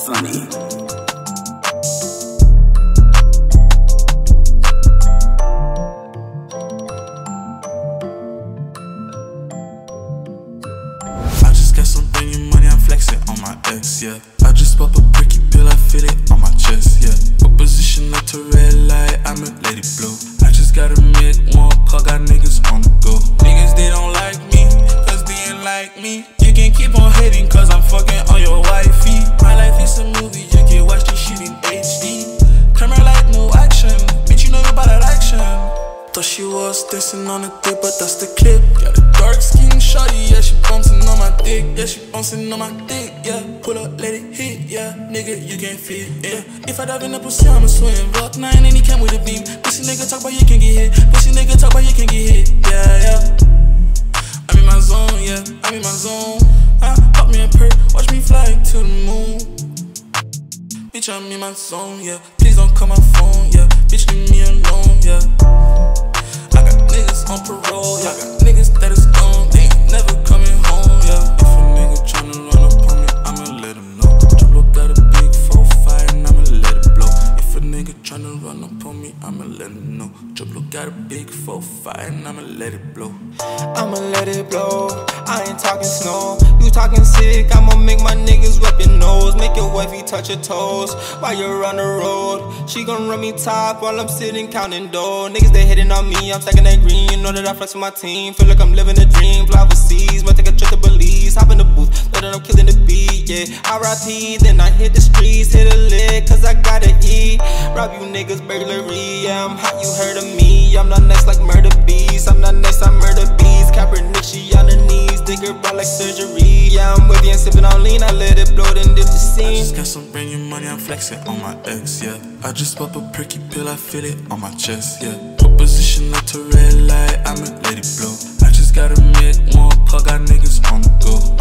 Sunny. Got some brand new money, I'm flexing on my ex, yeah. I just pop a bricky pill, I feel it on my chest, yeah. Put position up to red light, I'ma let it blow. I just gotta make one call, got niggas on the go. Niggas, they don't like me, cause they ain't like me. You can keep on hating, cause I'm fucking on your wifey. My life is a movie, you can watch this shit in HD. Camera like no action, bitch, you know about that action. Thought she was dancing on the dick, but that's the clip. Got a dark skin shawty, yeah, she bouncing on my dick. Yeah, she bouncing on my dick, yeah. Pull up, let it hit, yeah. Nigga, you can't fit, yeah. If I dive in the pussy, I'ma swim. Rock 9 and he came with a beam. Pussy nigga talk about you can get hit. Pussy nigga talk about you can get hit, yeah, yeah. I'm in my zone, yeah, I'm in my zone. Pop me a perk, watch me fly to the moon. Bitch, I'm in my zone, yeah. Please don't call my phone, yeah. Bitch, leave me alone, yeah. I got niggas on parole, yeah. I got niggas that is gone, they ain't never coming home, yeah. If a nigga tryna run up on me, I'ma let him know. Trouble got a big 4-5 and I'ma let it blow. If a nigga tryna run up on me, I'ma let him know. Trouble got a big 4-5 and I'ma let it blow. I'ma let it blow, I ain't talking snow. You talking sick, I'ma make my niggas rub your nose. Make your wifey touch your toes while you're on the road. She gon' run me top while I'm sitting counting dough. Niggas they hitting on me, I'm stacking that green. You know that I flex with my team, feel like I'm living a dream. Fly overseas, might take a trip to Belize. Hop in the booth, know that I'm killing the beat, yeah. RIP, then I hit the streets, hit a lick, cause I gotta eat. Rob you niggas burglary, yeah, I'm hot, you heard of me. I'm not next like murder bees, I'm not next, I murder bees. Kaepernick, she on her knees, dig her brought like surgery. Yeah, I'm with you and sipping on lean, I let it blow, then dip the scene. I just got some brand new money, I'm flexing on my ex, yeah. I just pop a pricky pill, I feel it on my chest, yeah. Put position up to red light, I'ma let it blow. I just gotta make one call, got niggas on the go.